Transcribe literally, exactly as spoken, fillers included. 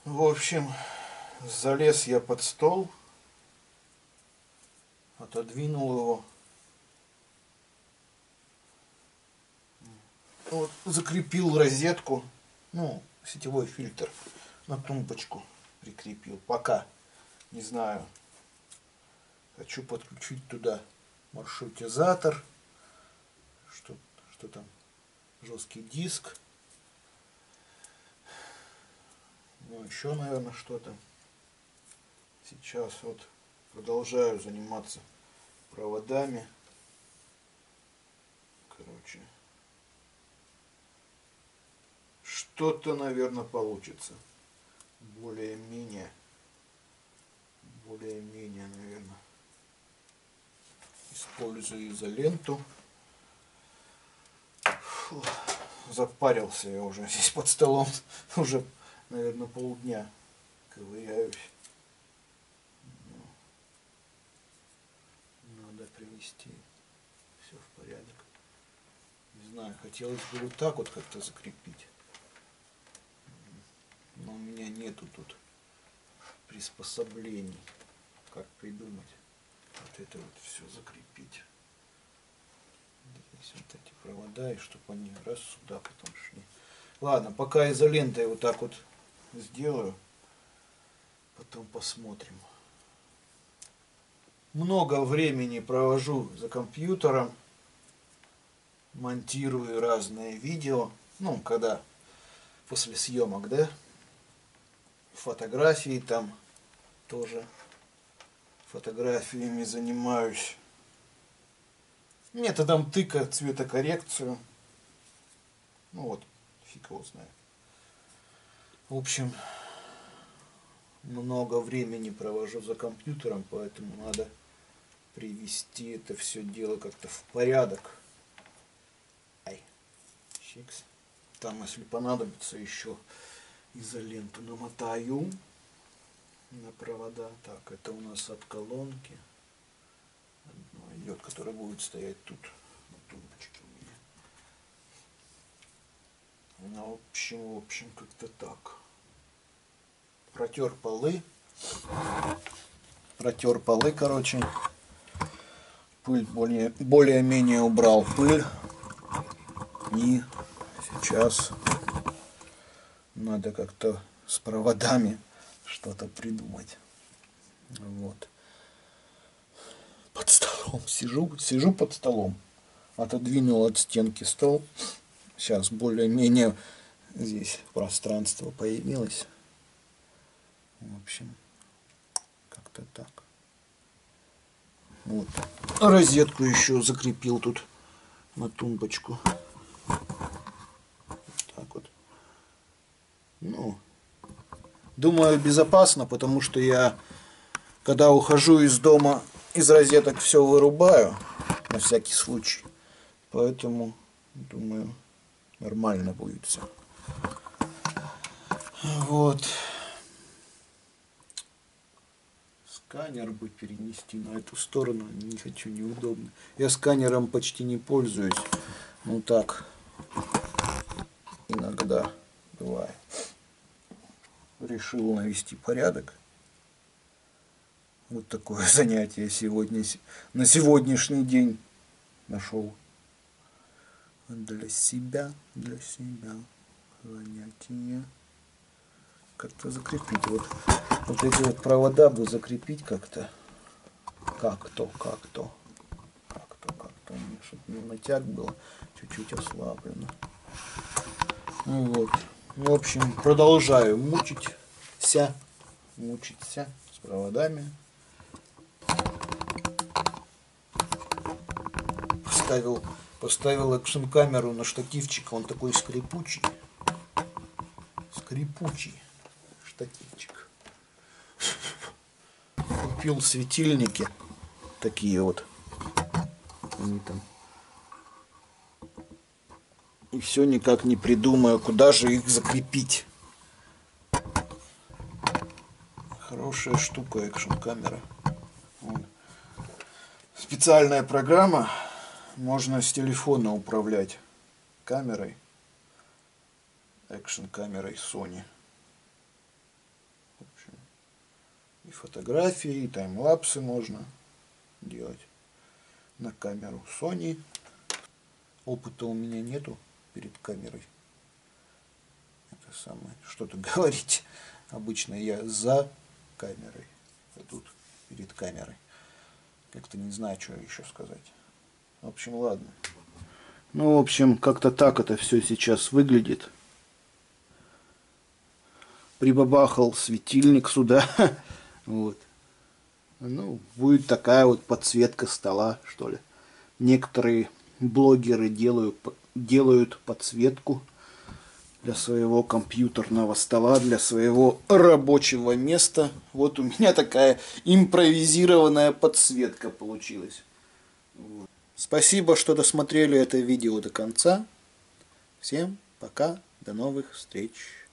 В общем, залез я под стол, отодвинул его, вот, закрепил розетку, ну, сетевой фильтр на тумбочку прикрепил. Пока не знаю, хочу подключить туда маршрутизатор, что, что там, жесткий диск, ну еще, наверное, что-то. Сейчас вот продолжаю заниматься проводами. Короче, что-то, наверное, получится. Более-менее. Более-менее, наверное. Использую изоленту. Фу, запарился я уже здесь под столом. Уже, наверное, полдня ковыряюсь. Надо привести все в порядок. Не знаю, хотелось бы вот так вот как-то закрепить. Но у меня нету тут приспособлений. Как придумать вот это вот все закрепить. Здесь вот эти провода, и чтобы они раз сюда потом шли. Ладно, пока изолентой вот так вот сделаю. Потом посмотрим. Много времени провожу за компьютером. Монтирую разные видео. Ну, когда после съемок, да? Фотографии там тоже. Фотографиями занимаюсь. Методом тыка, цветокоррекцию. Ну вот, фиг его знает. В общем, много времени провожу за компьютером, поэтому надо привести это все дело как-то в порядок. Ай, чикс. Там, если понадобится, еще изоленту намотаю на провода. Так, это у нас от колонки. Одно идет, которая будет стоять тут на тумбочке у меня. Ну, в общем, в общем, как-то так. Протер полы. Протер полы, короче. Пыль более, более-менее убрал пыль. И сейчас надо как-то с проводами что-то придумать. Вот. Под столом сижу, сижу под столом. Отодвинул от стенки стол. Сейчас более-менее здесь пространство появилось. В общем, как-то так. Вот. Розетку еще закрепил тут на тумбочку. Так вот. Ну, думаю, безопасно, потому что я, когда ухожу из дома, из розеток все вырубаю на всякий случай. Поэтому, думаю, нормально будет все. Вот. Сканер бы перенести на эту сторону, не хочу, неудобно. Я сканером почти не пользуюсь. Ну так, иногда бывает. Решил навести порядок. Вот такое занятие сегодня, на сегодняшний день нашел. Для себя, для себя занятие. Как-то закрепить. Вот, вот эти вот провода бы закрепить как-то. Как-то, как-то. Как-то, как-то. Чтобы не натяг было. Чуть-чуть ослаблено. Ну вот. В общем, продолжаю мучиться. Мучиться с проводами. Поставил, поставил экшн-камеру на штативчик. Он такой скрипучий. Скрипучий штативчик. Купил светильники. Такие вот. Они там. И все никак не придумаю, куда же их закрепить. Хорошая штука экшн-камера. Специальная программа. Можно с телефона управлять камерой. Экшн-камерой Sony. фотографии, и таймлапсы можно делать на камеру Sony. Опыта у меня нету перед камерой. Это самое, что-то говорить. Обычно я за камерой, а тут перед камерой. Как-то не знаю, что еще сказать. В общем, ладно. Ну, в общем, как-то так это все сейчас выглядит. Прибабахал светильник сюда. Вот. Ну, будет такая вот подсветка стола, что ли. Некоторые блогеры делают, делают подсветку для своего компьютерного стола, для своего рабочего места. Вот у меня такая импровизированная подсветка получилась. Вот. Спасибо, что досмотрели это видео до конца. Всем пока, до новых встреч.